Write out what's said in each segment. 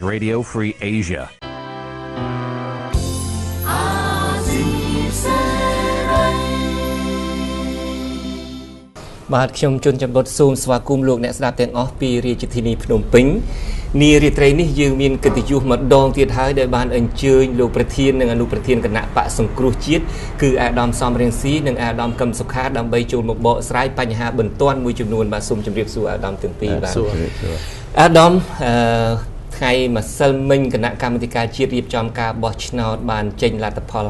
Radio Free Asia. បាទខ្ញុំជុនចាំបុតសូមស្វាគមន៍លោកអ្នកស្ដាប់ទាំងអស់ពីរាជធានីភ្នំពេញនារាត្រីនេះយើងមានកិត្តិយសម្ដងទៀតហើយដែលបានអញ្ជើញលោកប្រធាននិងអនុប្រធានគណៈបកសង្គ្រោះជាតិគឺអាដាមសំរៀងស៊ីនិងអាដាមកឹមសុខាដើម្បីចូលមកបកស្រាយបញ្ហាបន្ទាន់មួយចំនួនបាទសូមជម្រាបសួរអាដាមទាំងពីរបាទអាដាមថ្ងៃម្សិលមិញគណៈកម្មាធិការជាតិរៀបចំការបោះឆ្នោតបានចេញលទ្ធផល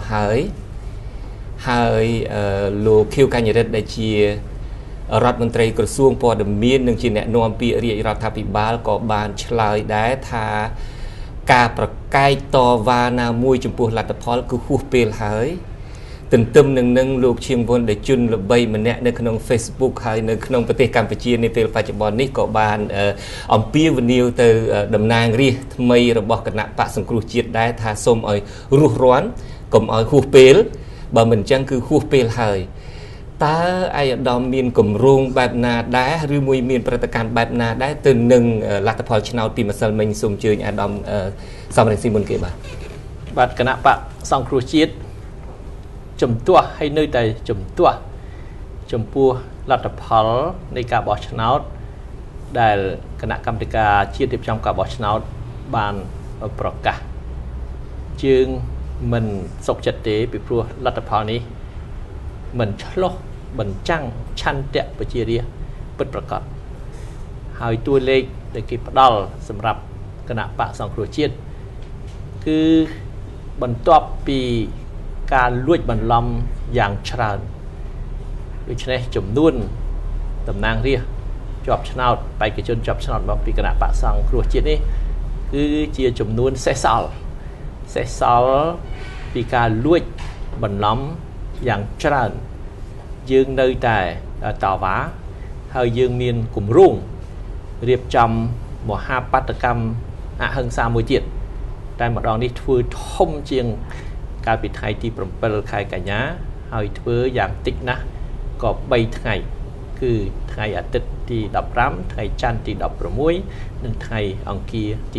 ហើយលោកខៀវកញ្ញរិទ្ធដែលជារដ្ឋមន្ត្រីក្រសួងព័ត៌មាននិងជាអ្នកនាំពាក្យរាជរដ្ឋាភិបាលក៏បានឆ្លើយដែរថាការប្រកែកតវ៉ាណាមួយចំពោះលទ្ធផលគឺហួសពេលហើយទន្ទឹមនឹងលោកឈៀងវុនដែលជន់ល្បីម្នាក់នៅក្នុង Facebook ហើយនៅក្នុងប្រទេសកម្ពុជានាពេលបច្ចុប្បន្ននេះក៏បានអំពាវនាវទៅតំណាងរាស្ត្រថ្មីរបស់គណៈបកសង្គ្រោះជាតិដែរថាសូមឲ្យរស់រាន់កុំឲ្យហួសពេលបើមិនអញ្ចឹងគឺហួសពេលហើយតើអាយដាមមានគម្រោងបែបណាដែរឬមួយមានប្រតិកម្មបែបណាដែរទៅនឹងលទ្ធផលឆ្នោតពីម្សិលមិញសូមអញ្ជើញអាដាមសំរងស៊ីមុនគេបាទគណៈបកសង្គ្រោះជាតិជំទាស់ហើយនៅតែជំទាស់ចំពោះលទ្ធផលនៃការបោះឆ្នោតដែលគណៈកម្មាធិការជាតិរៀបចំការបោះឆ្នោតបានប្រកាសយើងមិនសុខចិត្តទេពីព្រោះលទ្ធផលនេះមិនឆ្លោះបញ្ចាំងឆន្ទៈប្រជារាស្ត្រពិតប្រាកដហើយតួលេខដែលគេផ្ដល់សម្រាប់គណៈបកសង្គ្រោះជាតិគឺបន្ទាប់ពីការលួចបន្លំយ៉ាងច្រើនដូច្នេះចំនួនតំណាងរាស្ត្រជាប់ឆ្នោតបេក្ខជនជាប់ឆ្នោតមកពីគណៈបកសង្គ្រោះជាតិនេះគឺជាចំនួនសេសសល់ពីការលួចបន្លំយ៉ាងច្រើនយើងនៅតែតវ៉ាហើយយើងមានគម្រោងរៀបចំមហាបាតកម្មអហិង្សាមួយទៀតតែម្ដងនេះធ្វើធំជាងកាលពីថ្ងៃទី7ខែកញ្ញាហើយធ្វើយ៉ាងតិចណាស់ក៏3ថ្ងៃគឺថ្ងៃអាទិត្យទី15ថ្ងៃច័ន្ទទី16និងថ្ងៃអង្គារទី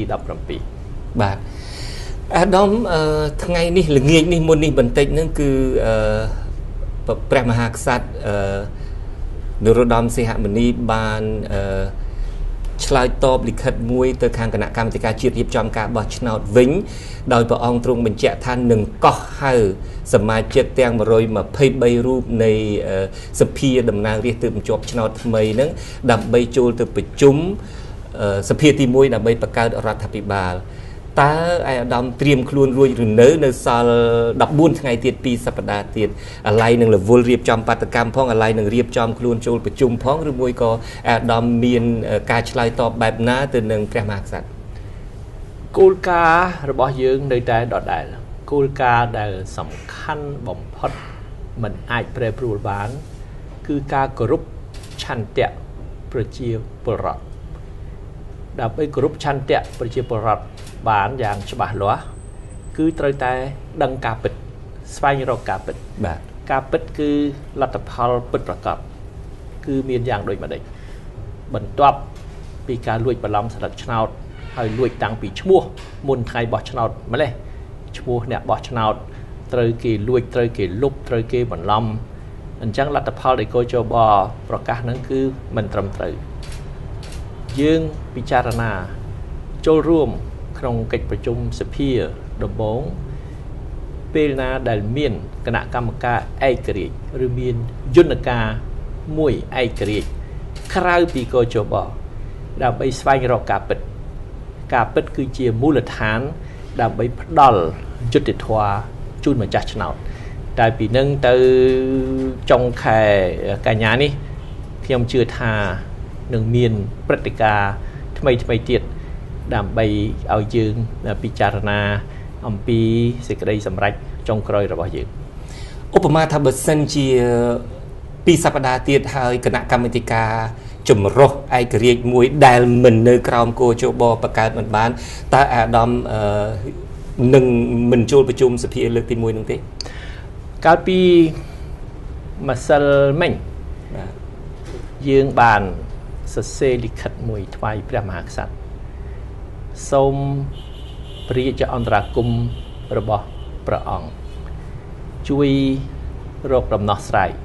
17 បាទអាដាមថ្ងៃនេះល្ងាចនេះមុននេះបន្តិចហ្នឹងគឺព្រះមហាក្សត្រនរោត្តមសីហមុនីបានឆ្លើយតបលិខិតមួយទៅខាងគណៈកម្មាធិការជាតិរៀបចំការបោះឆ្នោតវិញដោយព្រះអង្គទ្រង់បញ្ជាក់ថានឹងកោះហៅសមាជិកទាំង123រូបនៃសភាតំណាងរាស្ត្រទើបបញ្ចប់ឆ្នោតថ្មីហ្នឹងដើម្បីចូលទៅប្រជុំសភាទី1ដើម្បីបង្កើតរដ្ឋាភិបាលតើអាដាមត្រៀមខ្លួនរួចឬនៅសល់14ថ្ងៃទៀត2សប្តាហ៍ទៀតអាឡ័យនឹងរវល់រៀបចំបាតកម្មផងអាឡ័យនឹងរៀបចំខ្លួនចូលប្រជុំផងឬមួយក៏អាដាមមានការឆ្លើយតបបែបណាទៅនឹងព្រះមហាក្សត្រគោលការណ៍របស់យើងនៅតែដដែលគោលការណ៍ដែលសំខាន់បំផុតមិនអាចប្រែប្រួលបានគឺការគោរពឆន្ទៈប្រជាពលរដ្ឋដើម្បីគោរពឆន្ទៈប្រជាពលរដ្ឋបានយ៉ាងច្បាស់លាស់គឺត្រូវតែដឹងការពិតស្វែងរកការពិតបាទការពិតគឺលទ្ធផលពិតប្រាកដគឺមានយ៉ាងដូចម្ដេចបន្ទាប់ពីការលួចបន្លំស្លឹកឆ្នោតហើយលួចតាំងពីឈ្មោះមុនថ្ងៃបោះឆ្នោតម្លេះឈ្មោះអ្នកបោះឆ្នោតត្រូវគេលួចត្រូវគេលុបត្រូវគេបន្លំអញ្ចឹងលទ្ធផលដែលកោជបប្រកាសហ្នឹងគឺមិនត្រឹមត្រូវយើងពិចារណាចូលរួមក្នុងកិច្ចប្រជុំសភាដំបូងពេលណាដែលមានគណៈកម្មការឯករាជ្យឬមានយន្តការមួយឯករាជ្យក្រៅពីកោជបដើម្បីស្វែងរកការពិតគឺជាមូលដ្ឋានដើម្បីផ្ដល់យុត្តិធម៌ជូនម្ចាស់ឆ្នោតតែពីនឹងទៅចុងខែកញ្ញានេះខ្ញុំជឿថានឹងមានព្រឹត្តិការណ៍ថ្មីទៀតដើម្បីឲ្យយើងពិចារណាអំពីសេចក្តីសម្រេចចុងក្រោយរបស់យើងឧបមាថាបើសិនជា2សប្តាហ៍ទៀតហើយគណៈកម្មាធិការចម្រុះឯករាជ្យមួយដែលមិននៅក្រោមកោជបបង្កើតមិនបានតើអាដាមនឹងមិនចូលប្រជុំសភាលើកទី1នោះទេកាលពីម្សិលមិញយើងបានសរសេរលិខិតមួយថ្វាយព្រះមហាក្សត្រសូមព្រះរាជអន្តរាគមន៍របស់ព្រះអង្គជួយរកដំណោះស្រាយ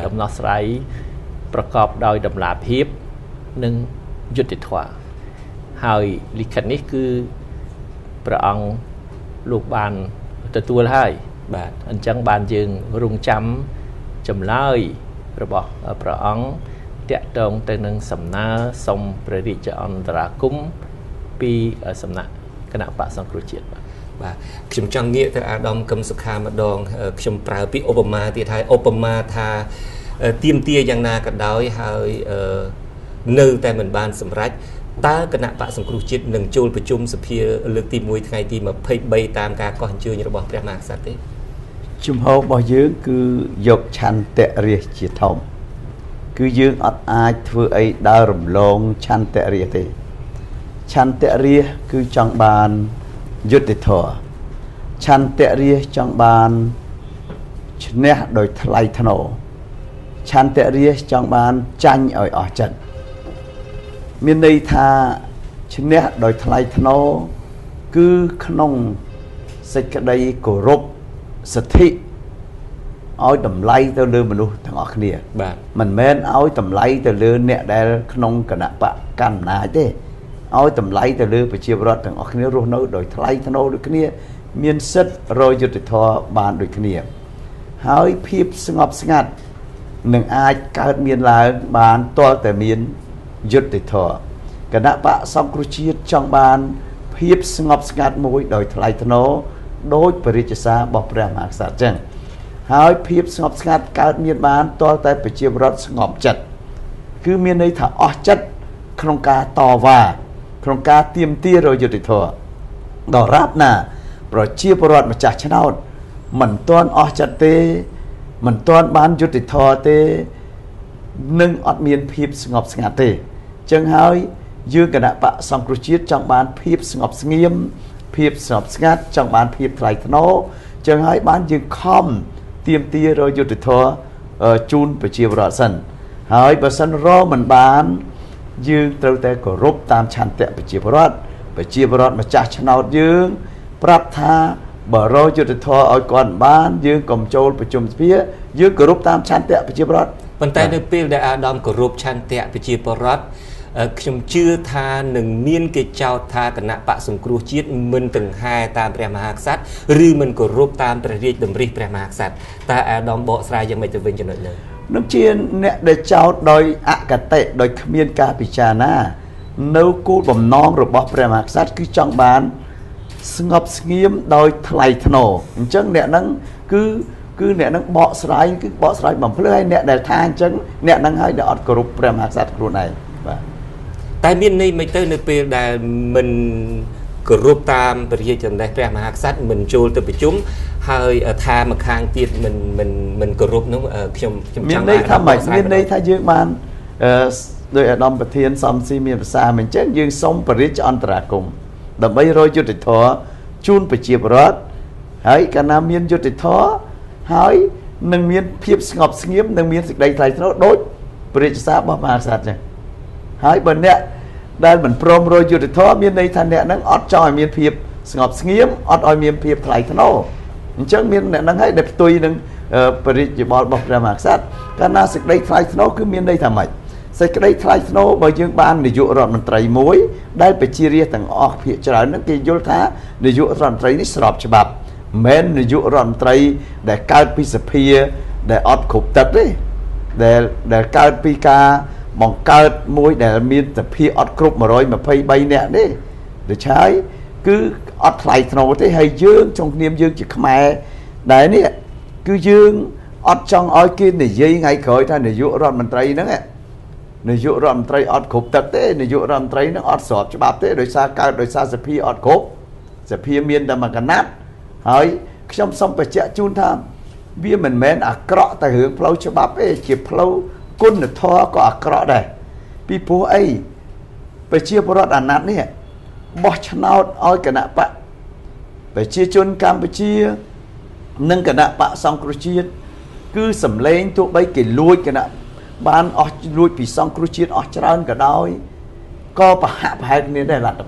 ប្រកបដោយតម្លាភាពនិងយុត្តិធម៌ហើយលិខិតនេះគឺព្រះអង្គលោកបានទទួលហើយបាទអញ្ចឹងបានយើងរងចាំចម្លើយរបស់ព្រះអង្គតាក់ទងទៅនឹងសំណើសុំព្រះរាជអន្តរាគមន៍ពីសំណាក់គណៈបក្សសង្គ្រោះជាតិបាទខ្ញុំចង់ងាកទៅអាដាមកឹមសុខាម្ដងខ្ញុំប្រើពីឧបមាទៀតហើយឧបមាថាទៀមទាយ៉ាងណាក៏ដោយហើយនៅតែមិនបានសម្រេចតើគណៈបក្សសង្គ្រោះជាតិនឹងចូលប្រជុំសភាលើកទី1ថ្ងៃទី23តាមការកោះអញ្ជើញរបស់ព្រះមហាក្សត្រទេជំហររបស់យើងគឺយកឆន្ទៈរាជជាធំគឺយើងអត់អាចធ្វើអីដើររំលងឆន្ទៈរាជទេឆន្ទៈរាជគឺចង់បានយុត្តិធម៌ឆន្ទៈរាជចង់បានឈ្នះដោយថ្លៃថ្នូរឆន្ទៈរាជចង់បានចាញ់ឲ្យអស់ចិត្តមានន័យថាឈ្នះដោយថ្លៃថ្នូរគឺក្នុងសេចក្តីគោរពសិទ្ធិឲ្យតម្លៃទៅលើមនុស្សទាំងអស់គ្នាបាទមិនមែនឲ្យតម្លៃទៅលើអ្នកដែលក្នុងគណៈបកកណ្ដាលអំណាចទេឲ្យតម្លៃទៅលើប្រជាពលរដ្ឋទាំងអស់គ្នារស់នៅដោយថ្លៃថ្នូរដូចគ្នាមានសិទ្ធិរយុត្តិធម៌បានដូចគ្នាហើយភាពស្ងប់ស្ងាត់នឹងអាចកើតមានឡើងបានទាល់តែមានយុត្តិធម៌គណៈបកសង្គ្រោះជាតិចង់បានភាពស្ងប់ស្ងាត់មួយដោយថ្លៃថ្នូរដោយព្រះរាជសាររបស់ព្រះមហាក្សត្រចឹងហើយភាពស្ងប់ស្ងាត់កើតមានបានទាល់តែប្រជាពលរដ្ឋស្ងប់ចិត្តគឺមានន័យថាអស់ចិត្តក្នុងការតវ៉ាក្នុងការទាមទាររយុត្តិធម៌ដល់រាប់ណាប្រជាពលរដ្ឋម្ចាស់ឆ្នោតមិនទាន់អស់ចិត្តទេមិនទាន់បានយុត្តិធម៌ទេនឹងអត់មានភាពស្ងប់ស្ងាត់ទេចឹងហើយយើងគណៈបកសង្គ្រោះជាតិចង់បានភាពស្ងប់ស្ងៀមភាពស្ងប់ស្ងាត់ចង់បានភាពថ្លៃថ្នូរចឹងហើយបានយើងខំទាមទាររយុត្តិធម៌ជូនប្រជាពលរដ្ឋសិនហើយបើសិនរមិនបានយើងត្រូវតែគោរពតាមឆន្ទៈប្រជាពលរដ្ឋម្ចាស់ឆ្នោតយើងប្រាប់ថាបើរយុត្តិធម៌ឲ្យគាត់បានយើងកុំចូលប្រជុំសភាយើងគោរពតាមឆន្ទៈប្រជាពលរដ្ឋប៉ុន្តែនៅពេលដែលអាដាមគោរពឆន្ទៈប្រជាពលរដ្ឋខ្ញុំជឿថានឹងមានគេចោទថាគណៈបក្សសង្គ្រោះជាតិមិនដង្ហែតាមព្រះមហាក្សត្រឬមិនគោរពតាមព្រះរាជតម្រិះព្រះមហាក្សត្រតើអាដាមបកស្រាយយ៉ាងម៉េចទៅវិញចំណុចនេះនឹងជាអ្នកដែលចោទដោយអកតេដោយគ្មានការពិចារណានៅគោលបំណងរបស់ព្រះមហាក្សត្រគឺចង់បានស្ងប់ស្ងៀមដោយថ្លៃថ្នូរអញ្ចឹងអ្នកហ្នឹងគឺអ្នកហ្នឹងបកស្រាយបំភ្លឺឲ្យអ្នកដែលថាអញ្ចឹងអ្នកហ្នឹងឲ្យដែលអត់គោរពព្រះមហាក្សត្រខ្លួនឯងបាទតែមានន័យមិនទៅនៅពេលដែលមិនគោរពតាមព្រះរាជតម្រិះព្រះមហាក្សត្រមិនចូលទៅប្រជុំហើយថាមកខាងទៀតមិនគោរពនោះខ្ញុំចង់មានន័យថាម៉េចមានន័យថាយើងបានដោយអាដាមប្រធានសំស៊ីមានប្រសាមិនអញ្ចឹងយើងសូមព្រះរាជអន្តរាគមន៍ដើម្បីរយុត្តិធម៌ជូនប្រជាពលរដ្ឋហើយកាលណាមានយុត្តិធម៌ហើយនឹងមានភាពស្ងប់ស្ងៀមនឹងមានសេចក្តីថ្លៃថ្នូរដូចព្រះរាជសាររបស់មហាក្សត្រចឹងហើយបើអ្នកដែលមិនព្រមរយុត្តិធម៌មានន័យថាអ្នកហ្នឹងអត់ចង់ឲ្យមានភាពស្ងប់ស្ងៀមអត់ឲ្យមានភាពថ្លៃថ្នូរអញ្ចឹងមានអ្នកហ្នឹងហើយដែលផ្ទុយនឹងព្រះរាជយោបល់របស់ព្រះមហាក្សត្រកាលណាសេចក្តីថ្លៃថ្នូរគឺមានន័យថាម៉េចសេចក្តីថ្លៃថ្នូរបើយើងបាននាយករដ្ឋមន្ត្រីមួយដែលប្រជារាស្ត្រទាំងអស់ភាគច្រើនហ្នឹងគេយល់ថានាយករដ្ឋមន្ត្រីនេះស្របច្បាប់មិនមែននាយករដ្ឋមន្ត្រីដែលកើតពីសភាដែលអត់គ្រប់ទឹកទេដែលកើតពីការបង្កើតមួយដែលមានសភាអត់គ្រប់123នាក់ទេដូច្នេះគឺអត់ថ្លៃថ្នូរទេហើយយើងtrongនាមយើងជាខ្មែរដែលនេះគឺយើងអត់ចង់ឲ្យគេនិយាយថ្ងៃក្រោយថានាយករដ្ឋមន្ត្រីហ្នឹងនាយករដ្ឋមន្ត្រីអត់គ្រប់ទឹកទេនាយករដ្ឋមន្ត្រីហ្នឹងអត់ស្របច្បាប់ទេដោយសារកើតដោយសារសភាអត់គ្រប់សភាមានតែមួយកណាត់ហើយខ្ញុំសូមបញ្ជាក់ជូនថាវាមិនមែនអាក្រក់តែរឿងផ្លូវច្បាប់ទេជាផ្លូវគុណធម៌ក៏អាក្រក់ដែរពីព្រោះអីប្រជាពលរដ្ឋអាណត្តិនេះបោះឆ្នោតឲ្យគណៈបកប្រជាជនកម្ពុជានិងគណៈបកសង្គ្រោះជាតិគឺសម្លេងទោះបីគេលួចគណៈបានអស់លួចពីសង្គ្រោះជាតិអស់ច្រើនក៏ដោយក៏ប្រហាក់ប្រហែលគ្នាដែរលទ្ធផល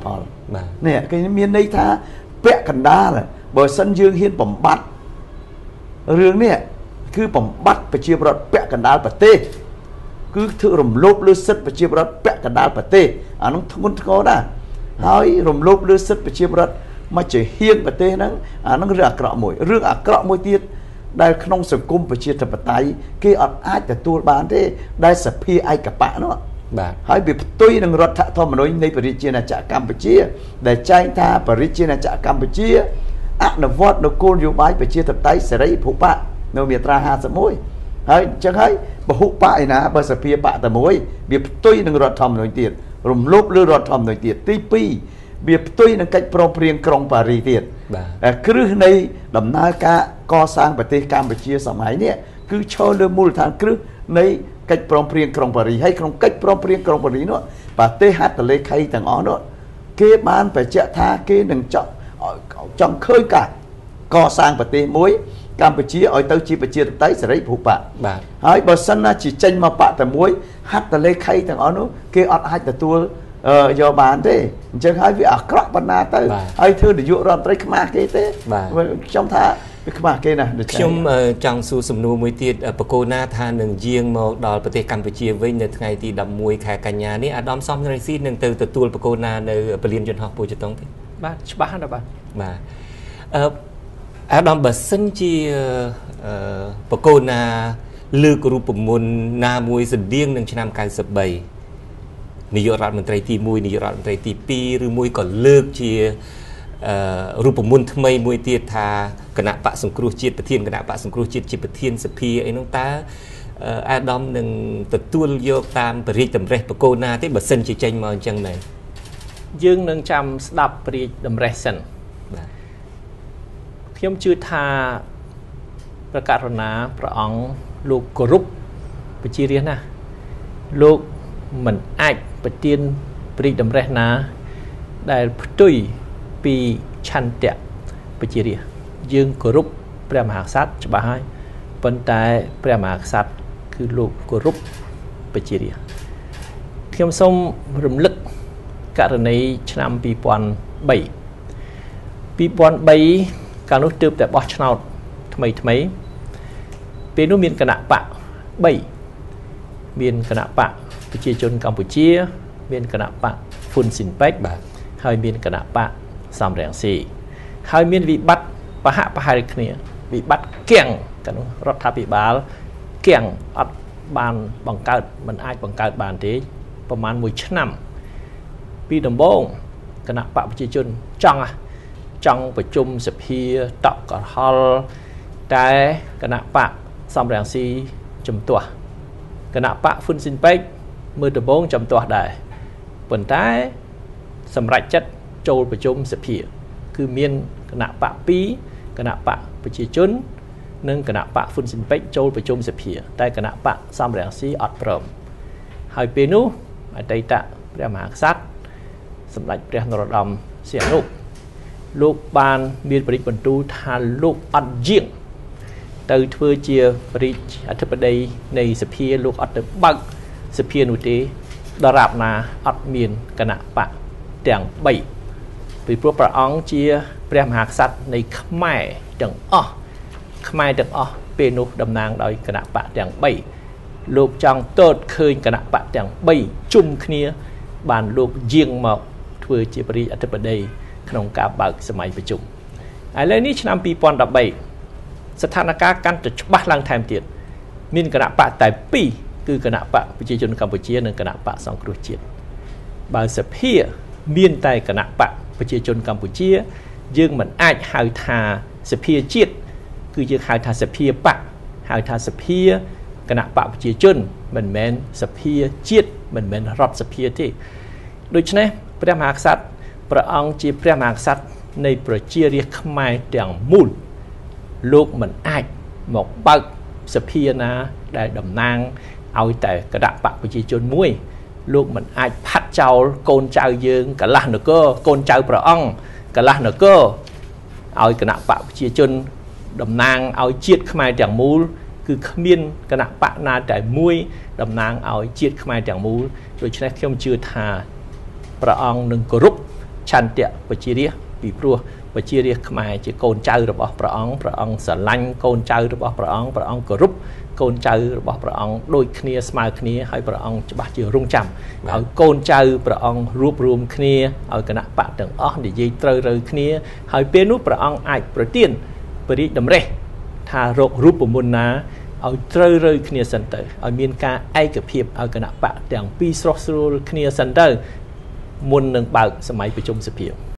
nè cái miền đây tha bẹ cần đa là bờ sân dương hiên bẩm bắt rương nè cứ bẩm bắt phải chia bớt bẹ cần đa bờ tê cứ thử rầm lốp lư sứt phải chia bớt bẹ cần đa bờ tê nó không có đó hỏi rầm lốp lư sứt phải chia bớt mà chỉ hiên bờ tê nó rương cọ mùi tiết đây không sự cung phải chia thập tay cái ai để tua bán thế đây sập phi ai cả bạn nó hỏi bị tôi đừng rót thạ thôi mà nói này phải chia là trả Campuchia để tranh tha phải chia là trả Campuchia nó vót nó côn vô bái phải chia thập tay sẽ đấy phụ bạn nó miệt ra hà sập mối hỏi chẳng hay bà hụ bại nè bà sập phi bạn tờ mối bị tôi đừng rót thầm nói tiền rùm lốp lư rót thầm nói tiền tí pi bị tôi đừng cách pro prieng krong Paris tiền cứ này đầm na ca co sangประเทศ Campuchia สมัยเนี่ยคือโชว์เรื่องมูลฐานคือในcách prom prieng krong Paris hay không cách prom prieng krong Paris nữa và tê hát từ lấy khay thằng ó nữa kế ban phải chạy tha kế đừng chọn trong khơi cả co sangประเทศ muối Campuchia ở tới chi phải chia tới sẽ đấy phụ bạn hỏi bờ sân chỉ tranh mà bạn từ muối hát từ lấy khay thằng ó nữa kế ọt hai từ tua do bán thế chẳng hay vì ở crop ban na tới hay thưa để dụ ra tới khmer kế thế trong tha khmer kế này trong trong su sầm nu mùi tiệt bậc cô na tha nương riêng một đònประเทศ Campuchia vớiในថ្ងៃទី11 ខែកញ្ញានេះអាដាមសំរៃស៊ីនឹងទៅទទួលបកគោណានៅពលានយន្តហោះពូជតុងទេបាទច្បាស់ណាស់បាទអាដាមបើសិនជាបកគោណាលើករូបមន្តណាមួយស្តៀងនឹងឆ្នាំ93នាយករដ្ឋមន្ត្រីទី1នាយករដ្ឋមន្ត្រីទី2ឬមួយក៏លើកជារូបមន្តថ្មីមួយទៀតថាគណៈបកសង្គ្រោះជាតិប្រធានគណៈបកសង្គ្រោះជាតិជាប្រធានសភាអីនោះតើអាដាមនឹងទទួលយកតាមបរិយាតម្រេះបកគោណាទេបើសិនជាចេញមកអញ្ចឹងមែនយើងនឹងចាំស្ដាប់បរិយាតម្រេះសិនខ្ញុំជឿថាប្រកាសរណាព្រះអង្គលោកគោរពប្រជារាស្ត្រណាលោកមិនអាចប្រទានបរិយាតម្រេះណាដែលផ្ទុយពីឆន្ទៈប្រជារាស្ត្រយើងគោរពព្រះមហាក្សត្រច្បាស់ហើយប៉ុន្តែព្រះមហាក្សត្រគឺលោកគោរពប្រជារាស្ត្រខ្ញុំសូមរំលឹកករណីឆ្នាំ2003កាលនោះទើបតែបោះឆ្នោតថ្មីពេលនោះមានគណៈបក3មានគណៈបកប្រជាជនកម្ពុជាមានគណៈបកហ៊ុនស៊ីនប៉ែកហើយមានគណៈបកសំរងស៊ីហើយមានវិបត្តិប្រហាក់ប្រហែលគ្នាវិបត្តិគៀងកាលនោះរដ្ឋាភិបាលគៀងអត់បានបង្កើតមិនអាចបង្កើតបានទេប្រហែល1ឆ្នាំពីដំបូងគណៈបកប្រជាជនចង់ប្រជុំសភាតកកហល់តែគណៈបកសំរងស៊ីជំទាស់គណៈបកហ៊ុនស៊ីនប៉ែកមើលដំបូងចំទាស់ដែរប៉ុន្តែសម្រាប់ចិត្តចូលប្រជុំសភាគឺមានគណៈបក2គណៈបកប្រជាជននិងគណៈបកហ៊ុនស៊ីនប៉ែកចូលប្រជុំសភាតែគណៈបកសំរងស៊ីអត់ព្រមហើយពេលនោះអតីតព្រះមហាក្សត្រសម្ដេចព្រះនរោត្តមសីហនុលោកបានមានបរិយាបន្ទូលថាលោកអត់យាងទៅធ្វើជារាជអធិបតីនៃសភាលោកអត់ទៅបើកសភានោះទេដរាបណាអត់មានគណៈបកទាំង3ពីព្រោះព្រះអង្គជាព្រះមហាក្សត្រនៃខ្មែរទាំងអស់ពេលនោះតំណាងដោយគណៈបកទាំង3លោកចង់តតឃើញគណៈបកទាំង3ជុំគ្នាបានលោកយាងមកធ្វើជារាជអធិបតីក្នុងការបើកសម័យប្រជុំឥឡូវនេះឆ្នាំ2013ស្ថានភាពកាន់តែច្បាស់ឡើងថែមទៀតមានគណៈបកតែ2គឺគណៈបកប្រជាជនកម្ពុជានិងគណៈបកសង្គ្រោះជាតិបើសភាមានតែគណៈបកប្រជាជនកម្ពុជាយើងមិនអាចហៅថាសភាជាតិគឺយើងហៅថាសភាបកហៅថាសភាគណៈបកប្រជាជនមិនមែនសភាជាតិមិនមែនរដ្ឋសភាទេដូច្នេះព្រះមហាក្សត្រព្រះអង្គជាព្រះមហាក្សត្រនៃប្រជារាស្ត្រខ្មែរទាំងមូលលោកមិនអាចមកបើកសភាណាដែលតំណាងឲ្យតែគណៈបកប្រជាជនមួយលោកមិនអាចផាត់ចោលកូនចៅយើងកលាស់នគរកូនចៅព្រះអង្គកលាស់នគរឲ្យគណៈបកប្រជាជនតំណាងឲ្យជាតិខ្មែរទាំងមូលគឺគ្មានគណៈបកណាតែមួយតំណាងឲ្យជាតិខ្មែរទាំងមូលដូច្នេះខ្ញុំជឿថាព្រះអង្គនឹងគោរព chăn tiệ và chia riêng vì pro và chia riêng Khmer chỉ côn chơi rồi bỏ ông sở lanh côn chơi rồi bỏ ông cờ rúp côn chơi rồi bỏ đôi kia smile kia hay bỏ ông cho bác chiều rung chậm ở côn chơi bỏ ông rúp rùm kia ở cái nắp bạc từng để dây trơ rơ kia hay bên nút bỏ ông ai bỏ tiền bởi đi đầm rê thà rộp rúp của môn ná ở trơ rơ kia sân tử ở miền ca ai cập hiệp ở cái nắp bạc từng pi srosro kia sân tử môn nâng bạc sớm mấy bị chung sự hiểu